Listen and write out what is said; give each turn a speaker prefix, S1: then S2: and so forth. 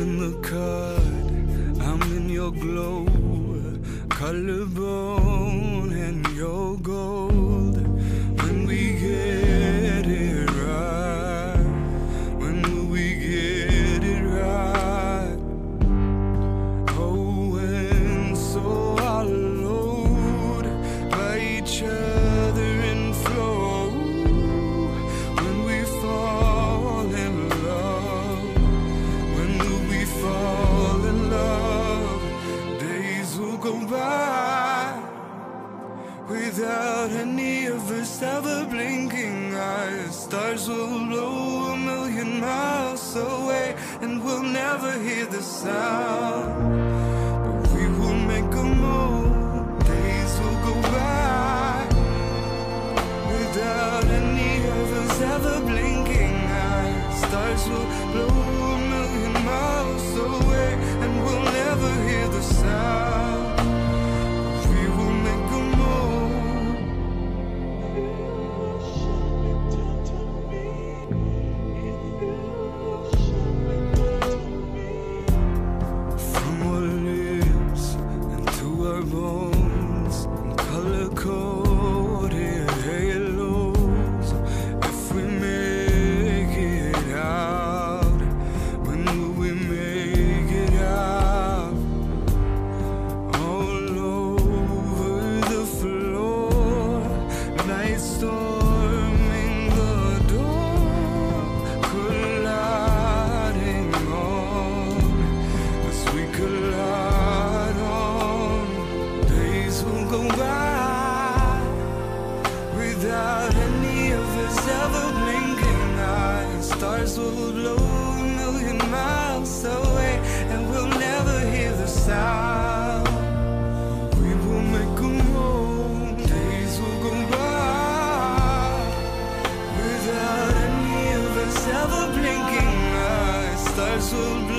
S1: in the cut, I'm in your glow, collarbone and your gold. When we get it right, when will we get it right? Oh, and so I'll load by each other and flow. When we fall in love, when will we fall in love? Days will go by without any of us ever blinking eyes. Stars will blow a million miles away, and we'll never hear the sound. But we will make a move. Days will go by without any of us ever blinking eyes. Stars will blow a million miles away, and we'll never hear the sound. We will make a move. From our lips and to our bones, and color-coded halos. If we make it out, when will we make it out? All over the floor, night storming the door, colliding on as we collide on. Days will go by without any of us ever blinking eyes. Stars will blow a million miles away, and we'll never hear the sound. We will make a move. Days will go by without any of us ever blinking eyes. Stars will